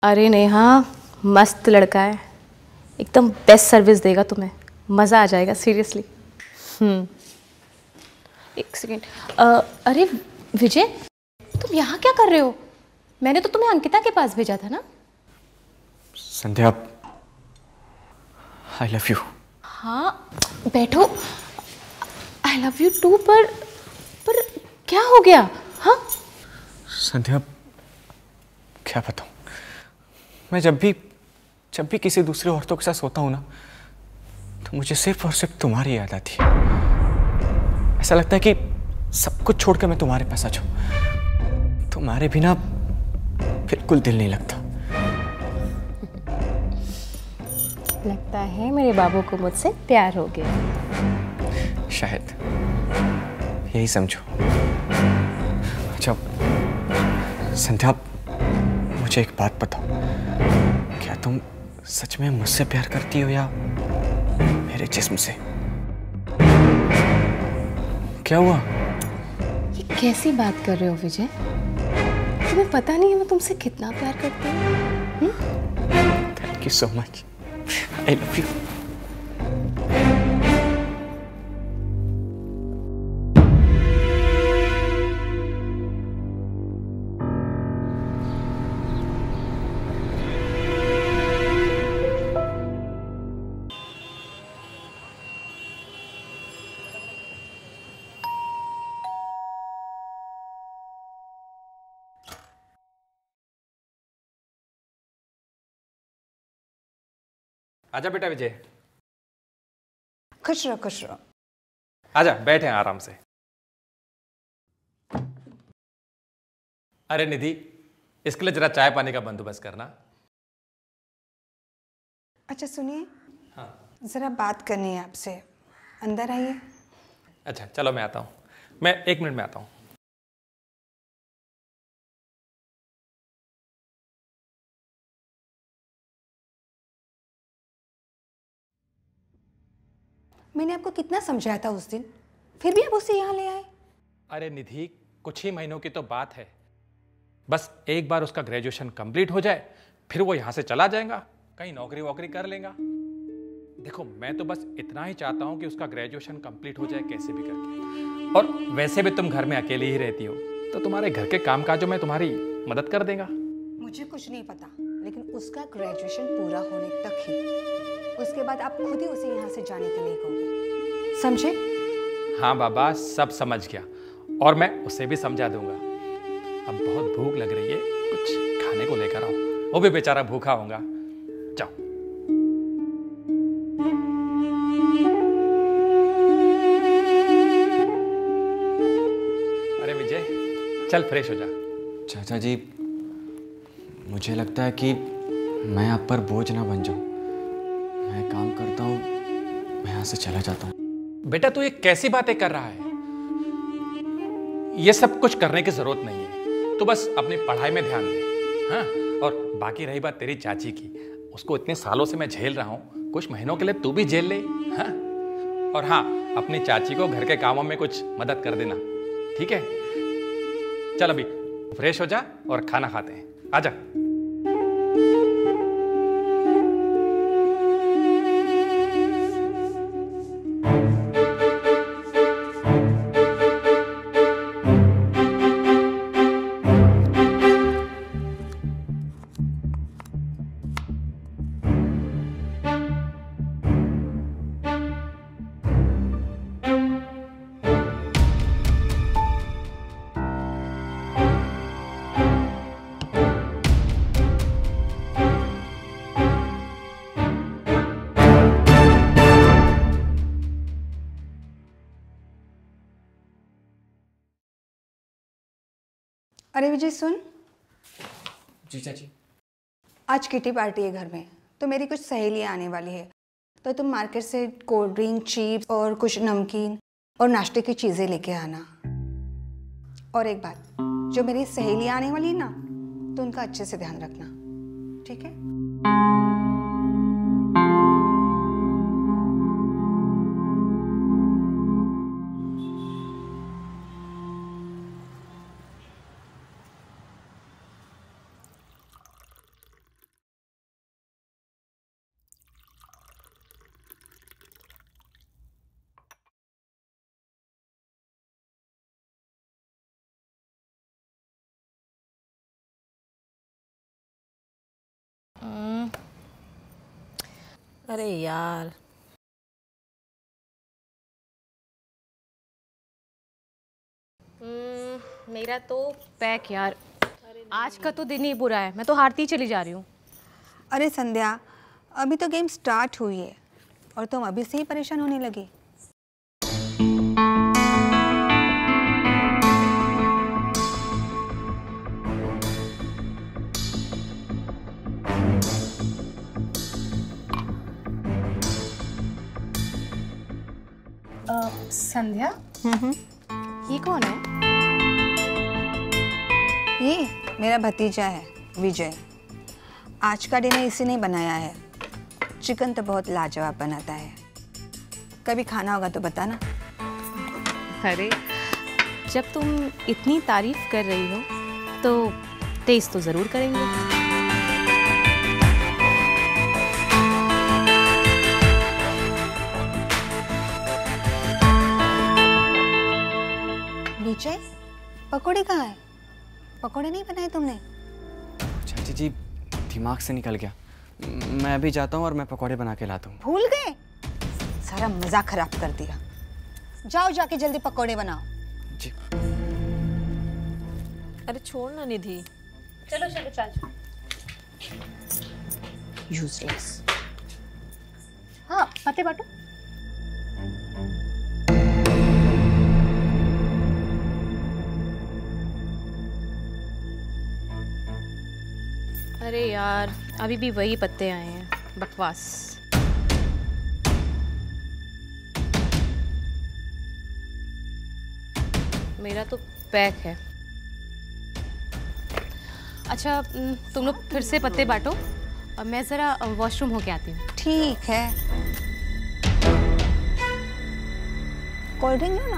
अरे नेहा, मस्त लड़का है, एकदम बेस्ट सर्विस देगा तुम्हें, मज़ा आ जाएगा सीरियसली। एक सेकेंड। अरे विजय, तुम यहाँ क्या कर रहे हो? मैंने तो तुम्हें अंकिता के पास भेजा था ना। Sandhya, I love you. हाँ बैठो। आई लव यू टू, पर क्या हो गया? हाँ संध्या, क्या बताऊं, मैं जब भी किसी दूसरी औरतों के साथ सोता हूं ना, तो मुझे सिर्फ और सिर्फ तुम्हारी याद आती है। ऐसा लगता है कि सब कुछ छोड़कर मैं तुम्हारे पास आ जाऊं। तुम्हारे बिना बिल्कुल दिल नहीं लगता। लगता है मेरे बाबू को मुझसे प्यार हो गया। शायद यही समझो। अच्छा संध्या, मुझे एक बात बताओ, क्या तुम सच में मुझसे प्यार करती हो या मेरे जिस्म से? क्या हुआ? ये कैसी बात कर रहे हो विजय? तुम्हें पता नहीं है मैं तुमसे कितना प्यार करती हूँ। Thank you so much, I love you. आजा बेटा विजय। खुश रहो खुश रहो। आजा, बैठे आराम से। अरे निधि, इसके लिए जरा चाय पानी का बंदोबस्त करना। अच्छा सुनिए, हाँ। जरा बात करनी है आपसे, अंदर आइए। अच्छा चलो, मैं आता हूँ, मैं 1 मिनट में आता हूँ। मैंने आपको कितना समझाया था उस दिन, फिर भी आप उसे यहाँ ले आए। अरे निधि, कुछ ही महीनों की तो बात है, बस एक बार उसका ग्रेजुएशन कंप्लीट हो जाए, फिर वो यहाँ से चला जाएगा, कहीं नौकरी वोकरी कर लेगा। देखो, मैं तो बस इतना ही चाहता हूँ कि उसका ग्रेजुएशन कंप्लीट हो जाए कैसे भी करके। और वैसे भी तुम घर में अकेली ही रहती हो, तो तुम्हारे घर के कामकाजों में तुम्हारी मदद कर देगा। मुझे कुछ नहीं पता, लेकिन उसका ग्रेजुएशन पूरा होने तक ही, उसके बाद आप खुद ही उसे यहाँ से जाने के लिए कहोगे, समझे? हाँ बाबा, सब समझ गया, और मैं उसे भी समझा दूंगा। अब बहुत भूख लग रही है, कुछ खाने को लेकर आओ, वो भी बेचारा भूखा होगा। जाओ। अरे विजय, चल फ्रेश हो जा। चाचा जी, मुझे लगता है कि मैं आप पर बोझ ना बन जाऊं। मैं काम करता हूं, मैं यहाँ से चला जाता हूँ। बेटा तू ये कैसी बातें कर रहा है? ये सब कुछ करने की जरूरत नहीं है, तू बस अपनी पढ़ाई में ध्यान दे। हाँ, और बाकी रही बात तेरी चाची की, उसको इतने सालों से मैं झेल रहा हूँ, कुछ महीनों के लिए तू भी झेल ले। हाँ, और हाँ, अपनी चाची को घर के कामों में कुछ मदद कर देना, ठीक है? चल अभी फ्रेश हो जा और खाना खाते हैं, आजा। अरे विजय सुन। जी चाची। आज किटी पार्टी है घर में, तो मेरी कुछ सहेलियाँ आने वाली है, तो तुम मार्केट से कोल्ड ड्रिंक, चिप्स और कुछ नमकीन और नाश्ते की चीज़ें लेके आना। और एक बात, जो मेरी सहेलियाँ आने वाली है ना, तो उनका अच्छे से ध्यान रखना, ठीक है? अरे यार, मेरा तो पैक यार, आज का तो दिन ही बुरा है। मैं तो हारती ही चली जा रही हूँ। अरे संध्या, अभी तो गेम स्टार्ट हुई है और तुम अभी से ही परेशान होने लगी। संध्या, ये कौन है? ये मेरा भतीजा है विजय। आज का डिनर इसी ने बनाया है। चिकन तो बहुत लाजवाब बनाता है। कभी खाना होगा तो बताना। अरे, जब तुम इतनी तारीफ कर रही हो तो टेस्ट तो ज़रूर करेंगे। विजय, पकौड़े कहाँ है? पकौड़े नहीं बनाए तुमने? चाची जी, दिमाग से निकल गया। मैं अभी जाता हूँ और मैं पकौड़े बना के लाता हूँ। भूल गए? सारा मजा खराब कर दिया। जाओ, जाके जल्दी पकौड़े बनाओ। जी। अरे छोड़ ना निधि। चलो चलो चल। यूजलेस। हाँ, पत्ते बांटो। अरे यार, अभी भी वही पत्ते आए हैं। बकवास। मेरा तो पैक है। अच्छा, तुम लोग फिर से पत्ते बांटो और मैं ज़रा वॉशरूम होके आती हूँ। ठीक है। कोल्ड ड्रिंक लो ना।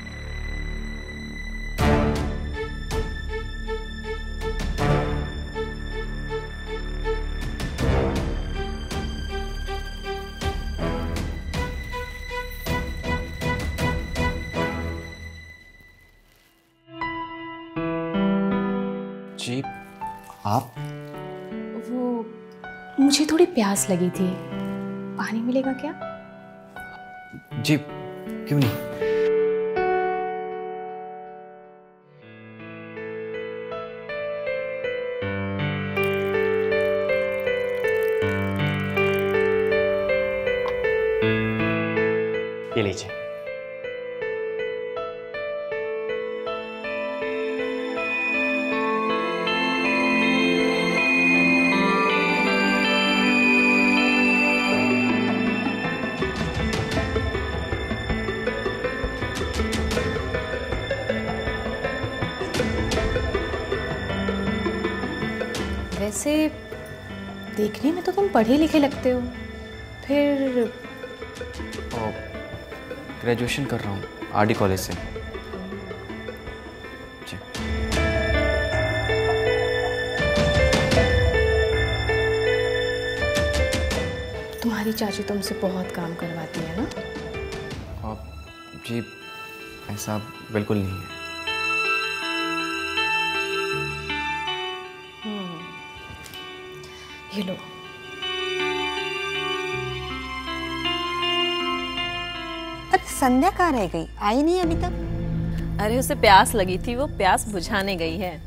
जी, आप? वो मुझे थोड़ी प्यास लगी थी। पानी मिलेगा क्या? जी, क्यों नहीं। ये लीजिए। वैसे देखने में तो तुम पढ़े लिखे लगते हो, फिर ग्रेजुएशन कर रहा हूँ आरडी कॉलेज से। जी। तुम्हारी चाची तुमसे बहुत काम करवाती है ना? जी, ऐसा बिल्कुल नहीं है। ये लो। अरे संध्या कहाँ रह गई? आई नहीं अभी तक? अरे उसे प्यास लगी थी, वो प्यास बुझाने गई है।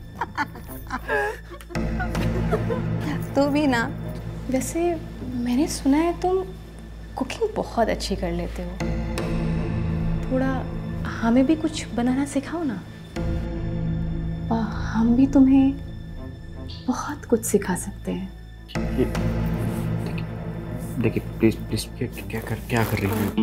तू भी ना। वैसे मैंने सुना है तुम कुकिंग बहुत अच्छी कर लेते हो। थोड़ा हमें भी कुछ बनाना सिखाओ ना। और हम भी तुम्हें बहुत कुछ सिखा सकते हैं। देखिए प्लीज प्लीज, क्या कर रही हैं?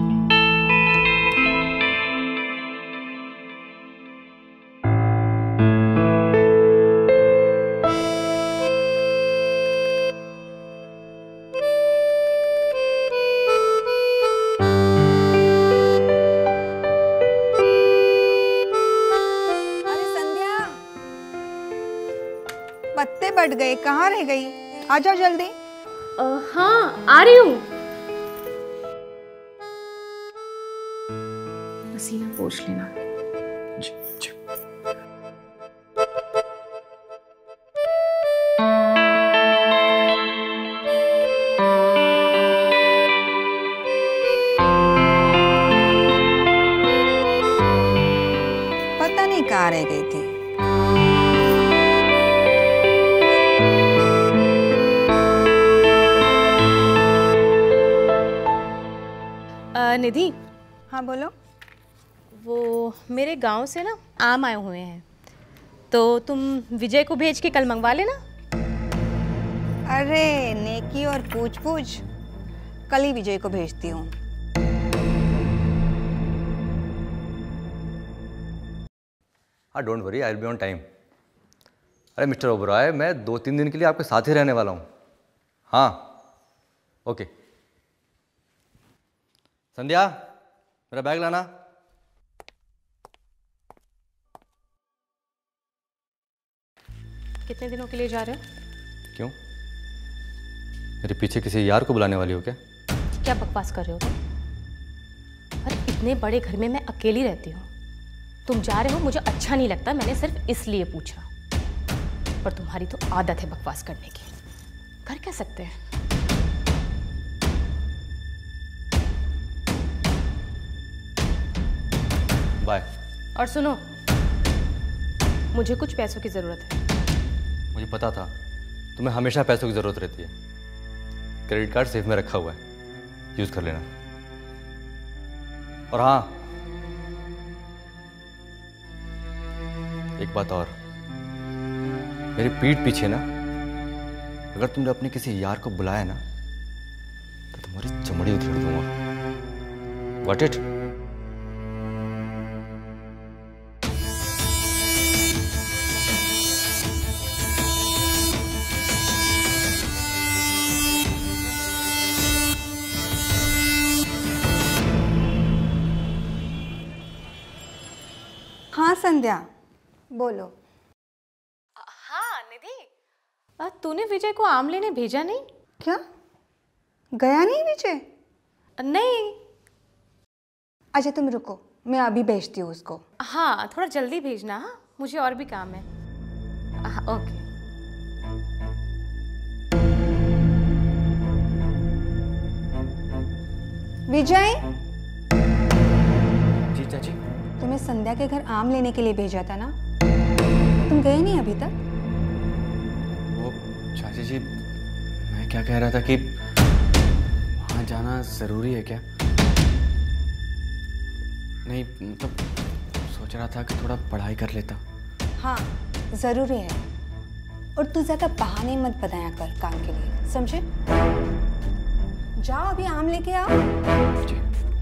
अरे संध्या, पत्ते बट गए, कहाँ रह गई? आ जाओ जल्दी। हाँ, आ रही हूँ। पसीना पोंछ लेना। जी, जी। पढ़ाई गई थी। निधि, हाँ बोलो। वो मेरे गांव से ना आम आए हुए हैं, तो तुम विजय को भेज के कल मंगवा लेना। अरे नेकी और पूछ पूछ, कल ही विजय को भेजती हूँ। हाँ don't worry, I will be on time. अरे मिस्टर ओबराय, मैं 2-3 दिन के लिए आपके साथ ही रहने वाला हूँ। हाँ ओके। संध्या, मेरा बैग लाना। कितने दिनों के लिए जा रहे हो? क्यों, मेरे पीछे किसी यार को बुलाने वाली हो क्या? क्या बकवास कर रहे हो तुम? अरे इतने बड़े घर में मैं अकेली रहती हूँ, तुम जा रहे हो मुझे अच्छा नहीं लगता, मैंने सिर्फ इसलिए पूछा। पर तुम्हारी तो आदत है बकवास करने की, कर क्या सकते हैं। बाय। और सुनो, मुझे कुछ पैसों की जरूरत है। मुझे पता था तुम्हें हमेशा पैसों की ज़रूरत रहती है। क्रेडिट कार्ड सेफ में रखा हुआ है, यूज़ कर लेना। और हाँ, एक बात और, मेरी पीठ पीछे ना अगर तुमने अपने किसी यार को बुलाया ना तो तुम्हारी चमड़ी उधेड़ दूंगा। Got it? हाँ संध्या, बोलो। हाँ निधि, तूने विजय को आम लेने भेजा नहीं? क्या गया नहीं विजय? नहीं। अच्छा तुम रुको, मैं अभी भेजती हूँ उसको। हाँ थोड़ा जल्दी भेजना, हाँ मुझे और भी काम है। ओके। विजय, जी चाची। तुम्हें संध्या के घर आम लेने के लिए भेजा था ना, तुम गए नहीं अभी तक? वो चाची जी, मैं क्या कह रहा था कि वहाँ जाना ज़रूरी है क्या? नहीं मतलब सोच रहा था कि थोड़ा पढ़ाई कर लेता। हाँ ज़रूरी है, और तू ज़्यादा बहाने मत बनाया कर काम के लिए, समझे? जाओ अभी आम लेके आओ। जी।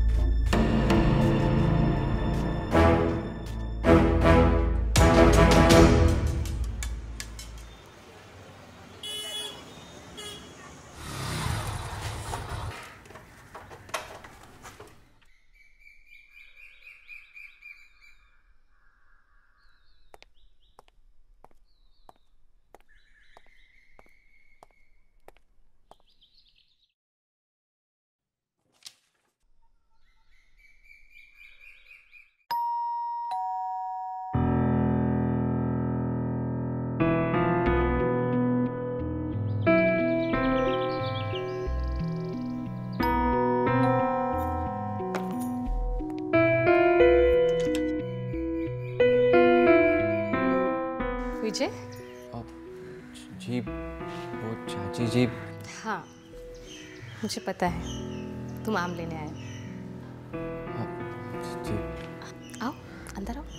विजय? जी वो चाची जी। हाँ मुझे पता है तुम आम लेने आए हो। जी आओ अंदर आओ,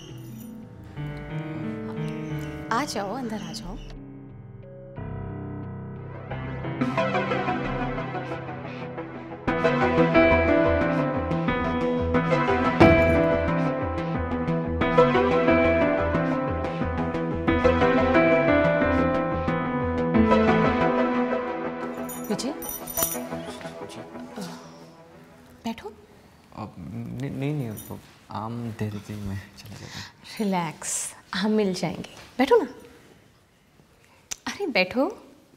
आ जाओ अंदर आ जाओ। विजय बैठो। अब नहीं तो आम दे देती, मैं चला जाता। रिलैक्स, हम मिल जाएंगे, बैठो ना। अरे बैठो।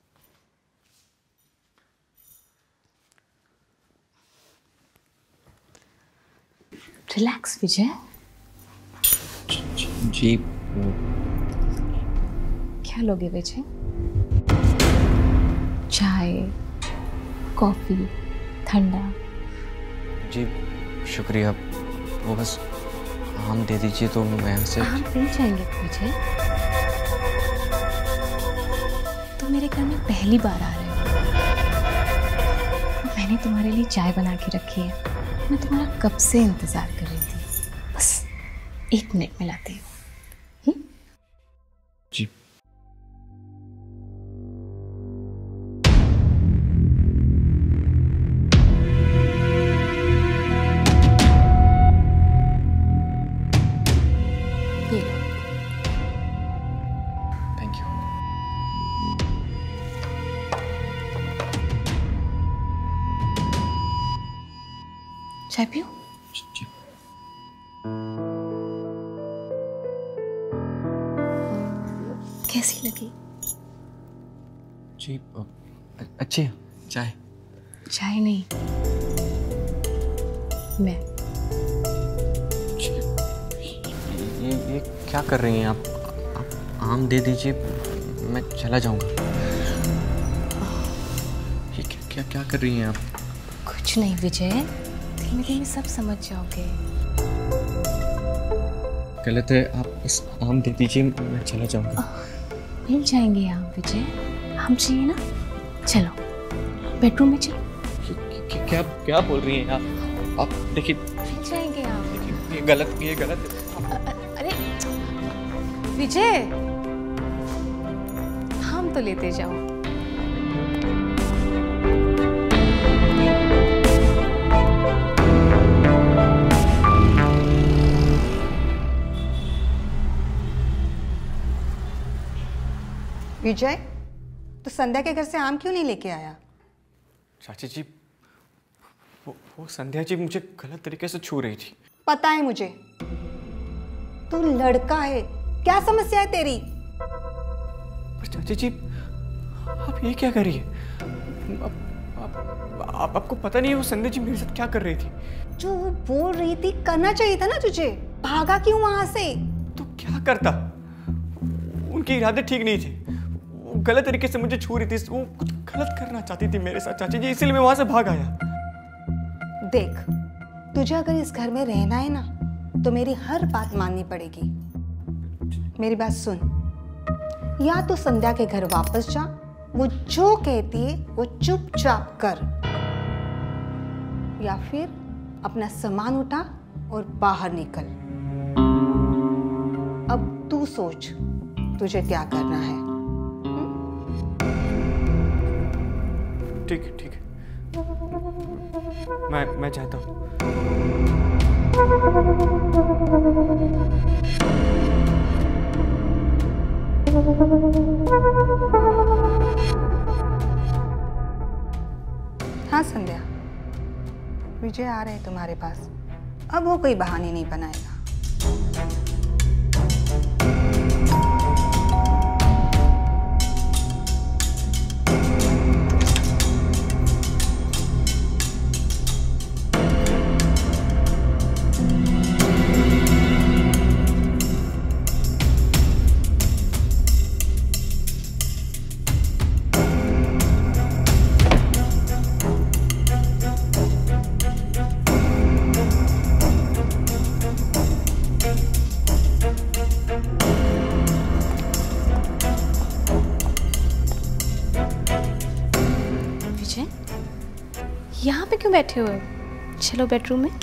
रिलैक्स विजय। जी क्या लोगे विजय? चाय, कॉफी, ठंडा? जी शुक्रिया, वो बस आम दे दीजिए तो मैं से। आम मिल जाएंगे विजय। तुम मेरे घर में पहली बार आ रहे हो। मैंने तुम्हारे लिए चाय बना के रखी है। मैं तुम्हारा कब से इंतजार कर रही थी। बस 1 मिनट में लाती हूँ। जी। ये लो। Thank you. चाय पियो। जी। कैसी लगी? जी अच्छी है चाय। चाय नहीं, मैं। ये क्या कर रही हैं आप आम दे दीजिए, मैं चला जाऊंगा। ये क्या कर रही हैं आप? कुछ नहीं विजय, धीमे धीमे सब समझ जाओगे। गलत है, आप बस आम दे दीजिए, मैं चला जाऊंगा। मिल जाएंगे आम विजय, आम चाहिए ना? चलो बेडरूम में चलो। क्या बोल रही हैं आप देखिए। मिल जाएंगे आम। ये गलत है। अरे विजय, आम तो लेते जाओ। विजय, तो संध्या के घर से आम क्यों नहीं लेके आया? चाची जी, वो संध्या जी मुझे गलत तरीके से छू रही थी। पता है मुझे, तू लड़का है, क्या समस्या है तेरी? पर चाची जी, आप ये क्या कर रही है? आपको पता नहीं है वो संध्या जी मेरे साथ क्या कर रही थी? जो वो बोल रही थी करना चाहिए था ना तुझे, भागा क्यों वहां से? तो क्या करता? उनके इरादे ठीक नहीं थे, वो गलत तरीके से मुझे छू रही थी, वो कुछ गलत करना चाहती थी मेरे साथ चाची जी, इसीलिए मैं वहां से भाग आया। देख, तुझे अगर इस घर में रहना है ना, तो मेरी हर बात माननी पड़ेगी। मेरी बात सुन, या तो संध्या के घर वापस जा, वो जो कहती है वो चुपचाप कर, या फिर अपना सामान उठा और बाहर निकल। अब तू सोच तुझे क्या करना है। ठीक है, मैं चाहता हूँ। हाँ संध्या, विजय आ रहे हैं तुम्हारे पास। अब वो कोई बहाने नहीं बनाएगा। यहाँ पे क्यों बैठे हुए? चलो बेडरूम में।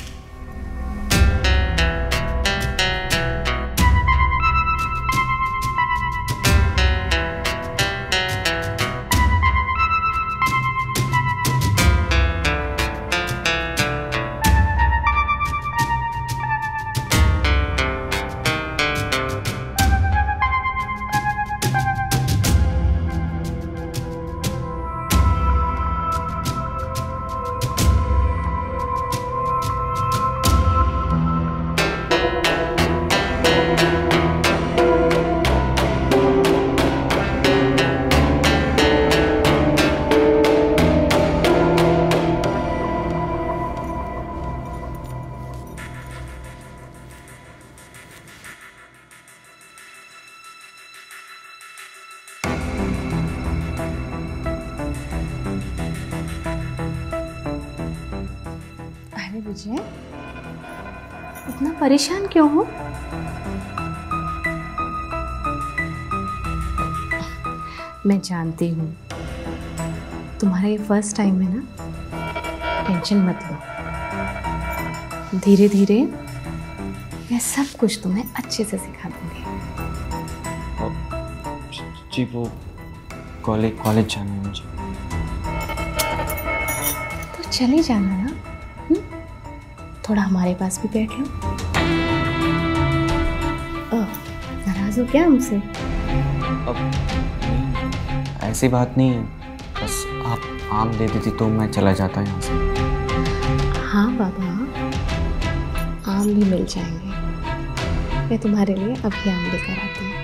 विजय, इतना परेशान क्यों हो? मैं जानती हूँ तुम्हारा ये फर्स्ट टाइम है ना, टेंशन मत लो। धीरे धीरे मैं सब कुछ तुम्हें अच्छे से सिखा दूंगी। जी वो कॉलेज जाना है मुझे। तो चले जाना ना। थोड़ा हमारे पास भी बैठ लो। नाराज हो क्या हमसे? अब ऐसी बात नहीं है, बस आप आम दे देती तो मैं चला जाता यहाँ से। हाँ बाबा, आम भी मिल जाएंगे। मैं तुम्हारे लिए अभी आम लेकर आती हूँ।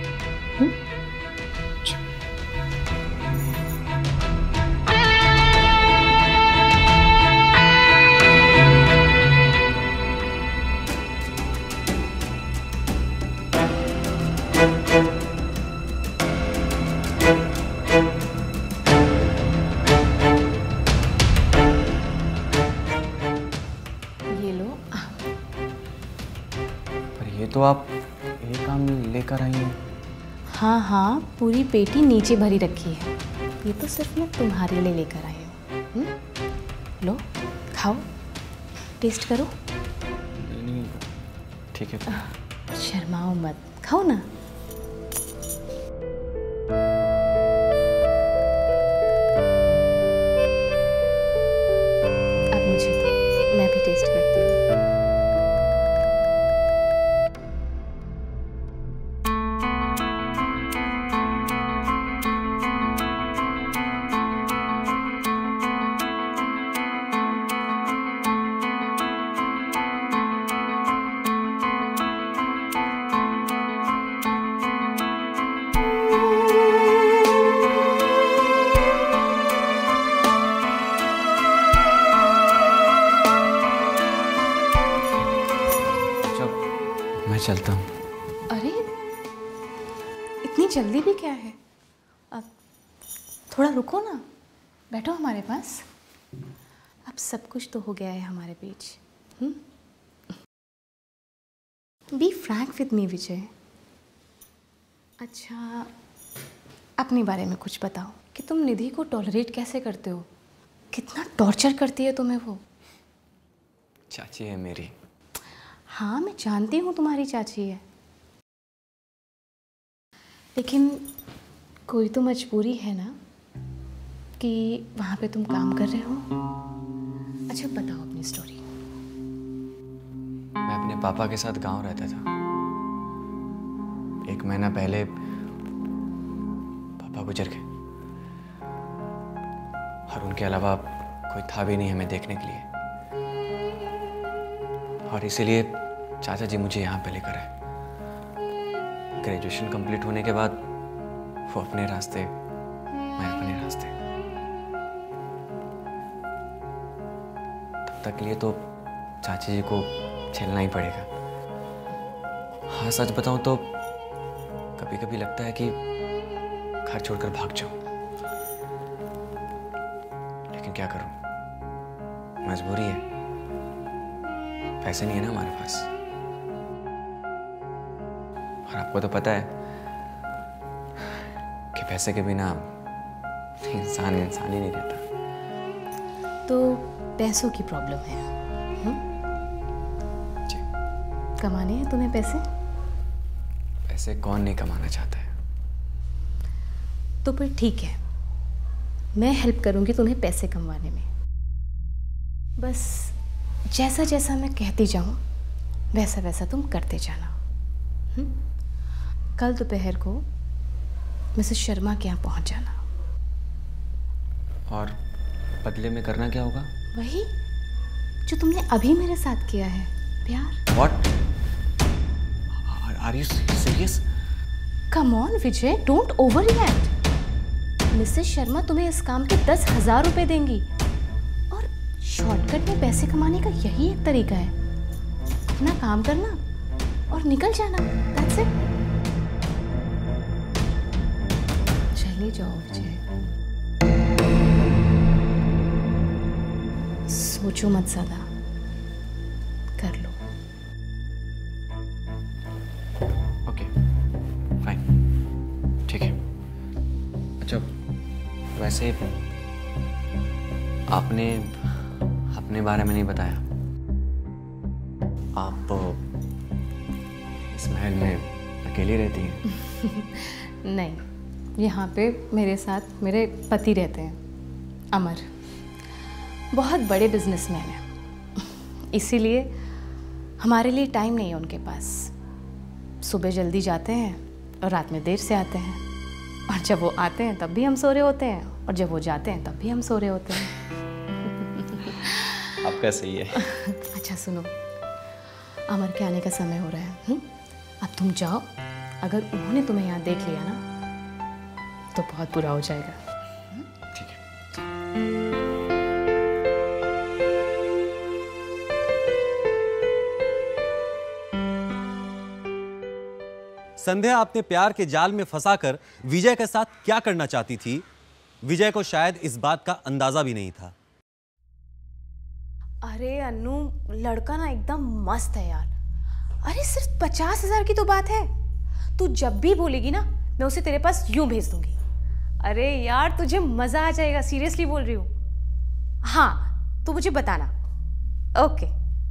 तो आप एक आम लेकर आई हैं। हाँ हाँ, पूरी पेटी नीचे भरी रखी है। ये तो सिर्फ मैं तुम्हारे लिए लेकर आई हूँ। लो खाओ, टेस्ट करो। नहीं, ठीक है। शर्माओ मत, खाओ ना। अब मुझे तो, मैं भी टेस्ट करती हूँ। मैं चलता हूँ। अरे इतनी जल्दी भी क्या है? अब थोड़ा रुको ना, बैठो हमारे पास। अब सब कुछ तो हो गया है हमारे बीच। Be frank with me Vijay. अच्छा, अपने बारे में कुछ बताओ कि तुम निधि को टॉलरेट कैसे करते हो? कितना टॉर्चर करती है तुम्हें वो? चाची है मेरी। हाँ, मैं जानती हूँ तुम्हारी चाची है, लेकिन कोई तो मजबूरी है ना कि वहाँ पे तुम काम कर रहे हो। अच्छा बताओ अपनी स्टोरी। मैं अपने पापा के साथ गांव रहता था। 1 महीना पहले पापा गुजर गए और उनके अलावा कोई था भी नहीं हमें देखने के लिए, और इसीलिए चाचा जी मुझे यहाँ पे लेकर आए। ग्रेजुएशन कंप्लीट होने के बाद वो अपने रास्ते, मैं अपने रास्ते। तब तक के लिए तो चाची जी को झेलना ही पड़ेगा। हाँ, सच बताऊं तो कभी कभी लगता है कि घर छोड़कर भाग जाऊं, लेकिन क्या करूं, मजबूरी है। पैसे नहीं है ना हमारे पास, और आपको तो पता है कि पैसे के बिना इंसान इंसान ही नहीं रहता। तो पैसों की प्रॉब्लम है। जी। कमाने हैं तुम्हें पैसे? पैसे कौन नहीं कमाना चाहता है। तो फिर ठीक है, मैं हेल्प करूंगी तुम्हें पैसे कमाने में। बस जैसा जैसा मैं कहती जाऊं वैसा वैसा तुम करते जाना। कल दोपहर को मिसेस शर्मा के यहाँ पहुंच जाना। और बदले में करना क्या होगा? वही जो तुमने अभी मेरे साथ किया है, प्यार। What? Are you serious? Come on Vijay, don't overreact। Mrs Sharma तुम्हें इस काम के 10,000 रुपए देंगी, और शॉर्टकट में पैसे कमाने का यही एक तरीका है। अपना काम करना और निकल जाना, that's it। चले जाओ विजय, सोचो मत ज्यादा, कर लो। वैसे आपने अपने बारे में नहीं बताया। आप इस महल में अकेली रहती हैं? नहीं, यहाँ पे मेरे साथ मेरे पति रहते हैं, अमर। बहुत बड़े बिजनेसमैन हैं, इसीलिए हमारे लिए टाइम नहीं है उनके पास। सुबह जल्दी जाते हैं और रात में देर से आते हैं, और जब वो आते हैं तब भी हम सो रहे होते हैं, और जब वो जाते हैं तब भी हम सो रहे होते हैं। आपका सही है। अच्छा सुनो, अमर के आने का समय हो रहा है। अब तुम जाओ, अगर उन्होंने तुम्हें यहाँ देख लिया ना तो बहुत बुरा हो जाएगा। ठीक है। संध्या अपने प्यार के जाल में फंसाकर विजय के साथ क्या करना चाहती थी, विजय को शायद इस बात का अंदाजा भी नहीं था। अरे अन्नू, लड़का ना एकदम मस्त है यार। अरे सिर्फ 50,000 की तो बात है। तू जब भी बोलेगी ना मैं उसे तेरे पास यूं भेज दूंगी। अरे यार तुझे मजा आ जाएगा, सीरियसली बोल रही हूँ। हाँ तो मुझे बताना। ओके।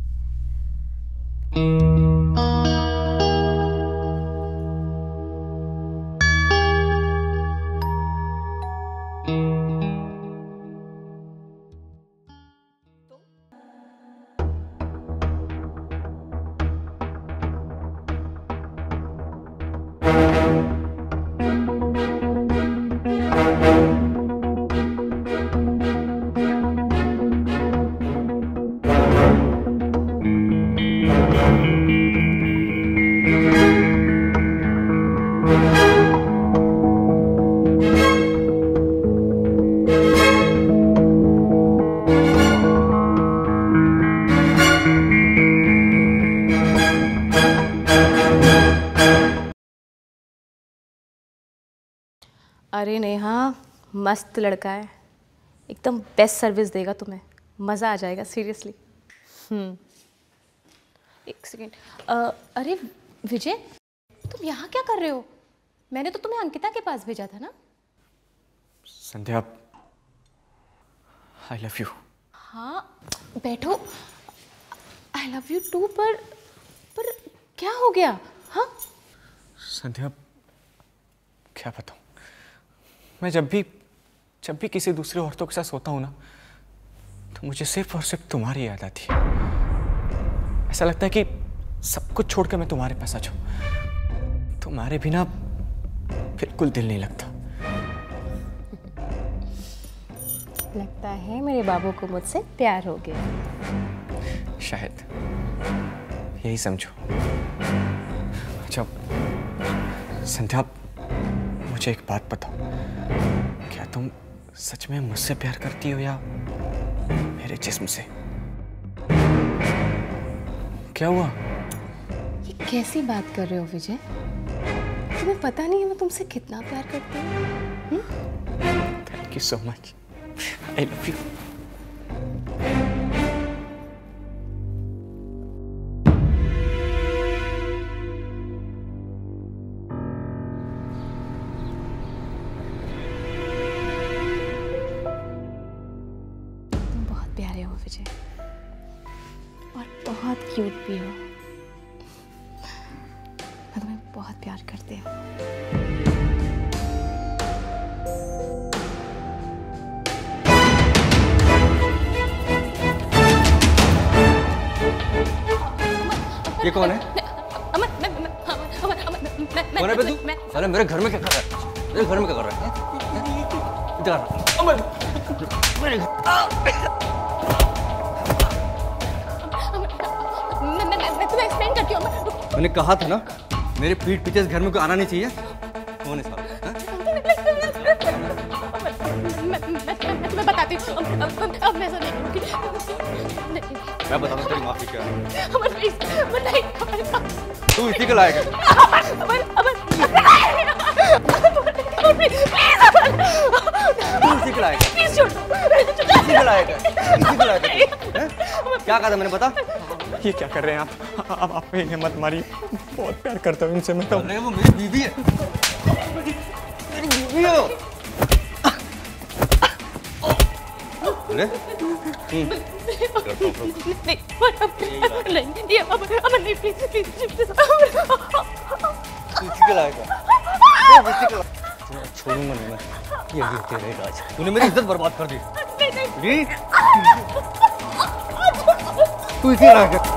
अरे नेहा, मस्त लड़का है, एकदम बेस्ट सर्विस देगा तुम्हें, मज़ा आ जाएगा सीरियसली। एक सेकेंड। अरे विजय, तुम यहाँ क्या कर रहे हो? मैंने तो तुम्हें अंकिता के पास भेजा था ना। Sandhya, I love you. हाँ बैठो। आई लव यू टू, पर क्या हो गया? हाँ संध्या, क्या बताऊँ, मैं जब भी किसी दूसरे औरतों के साथ सोता हूँ ना तो मुझे सिर्फ और सिर्फ तुम्हारी याद आती है। ऐसा लगता है कि सब कुछ छोड़कर मैं तुम्हारे पास आ जाऊँ। तुम्हारे बिना बिल्कुल दिल नहीं लगता। लगता है मेरे बाबू को मुझसे प्यार हो गया। शायद यही समझो। अच्छा संध्या, मुझे एक बात बताओ, क्या तुम सच में मुझसे प्यार करती हो या मेरे जिस्म से? क्या हुआ? ये कैसी बात कर रहे हो विजय? तुम्हें पता नहीं है मैं तुमसे कितना प्यार करती हूँ। Thank you so much. I love you. प्यारे हो विजय, और बहुत क्यूट भी हो। मैं तुम्हें बहुत प्यार करती हूँ। ये कौन है? कौन है बे तू? अरे मेरे घर में क्या कर रहा है? मेरे घर में क्या कर रहा है? इधर अमर, मेरे मैं एक्सप्लेन करती हूँ। मैंने कहा था ना, मेरे पीठ पीछे इस घर में कोई आना नहीं चाहिए। कौन है साहब? मैं बताती हूँ। अब मैं ऐसा नहीं करूँगी। मैं बताऊँ तेरी माफी क्या है? अमर प्लीज, नहीं। तू इसी के लायक है। तू इसी के लायक है। इसी के लायक है। इसी के लायक है। क्या कहा था मैंने? बता। ये क्या कर रहे हैं आप? आप इन्हें मत मारिए, बहुत प्यार करता हूँ इनसे मैं तो। अरे वो मेरी बीवी है। मेरी बीवी है। बोले छोड़ूंगा नहीं मैं, ये होते रहेगा आज। तूने मेरी इज्जत बर्बाद कर दी। तू इसी रहा कर।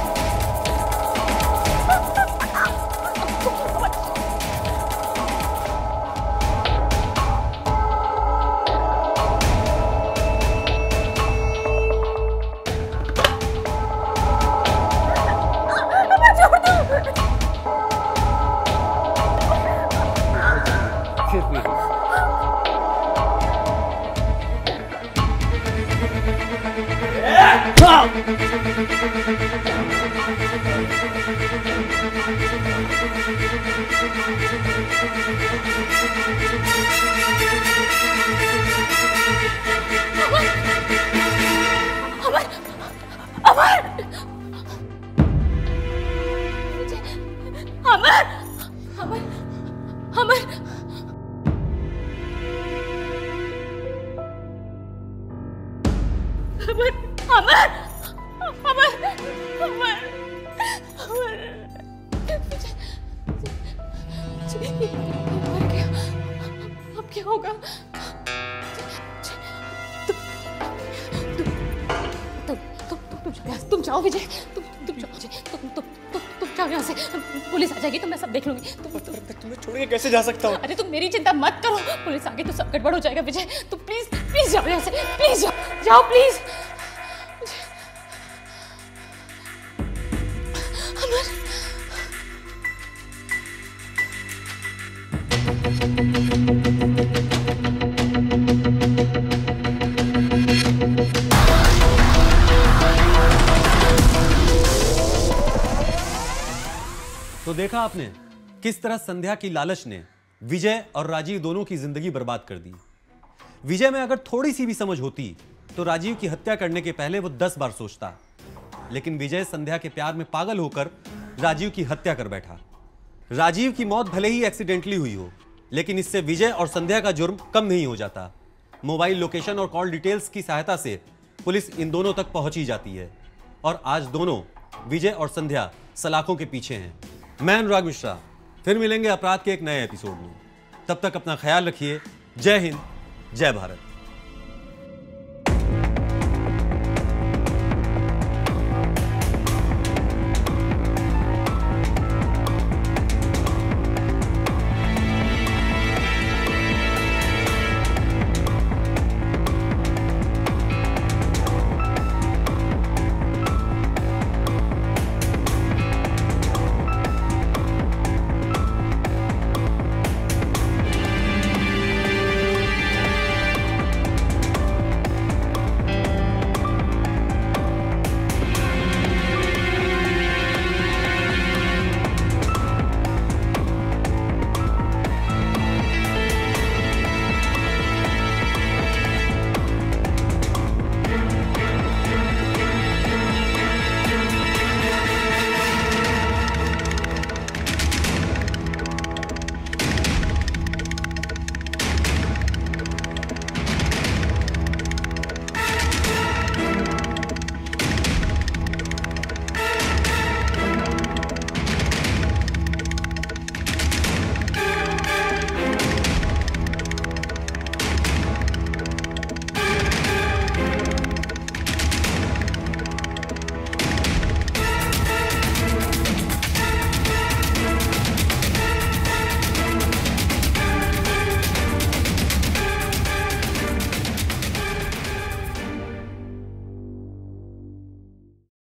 अब क्या होगा? तुम जाओ विजय, तुम जाओ विजय, तुम जाओ यहाँ से। पुलिस आ जाएगी तो मैं सब देख लूंगी। तुम्हें छोड़ के कैसे जा सकता हूँ? अरे तुम मेरी चिंता मत करो, पुलिस आ गई तो सब गड़बड़ हो जाएगा विजय। तुम प्लीज जाओ यहाँ से, प्लीज जाओ प्लीज। तो देखा आपने किस तरह संध्या की लालच ने विजय और राजीव दोनों की जिंदगी बर्बाद कर दी। विजय में अगर थोड़ी सी भी समझ होती तो राजीव की हत्या करने के पहले वो 10 बार सोचता, लेकिन विजय संध्या के प्यार में पागल होकर राजीव की हत्या कर बैठा। राजीव की मौत भले ही एक्सीडेंटली हुई हो, लेकिन इससे विजय और संध्या का जुर्म कम नहीं हो जाता। मोबाइल लोकेशन और कॉल डिटेल्स की सहायता से पुलिस इन दोनों तक पहुंच ही जाती है और आज दोनों विजय और संध्या सलाखों के पीछे हैं। मैं अनुराग मिश्रा, फिर मिलेंगे अपराध के एक नए एपिसोड में। तब तक अपना ख्याल रखिए। जय हिंद, जय भारत।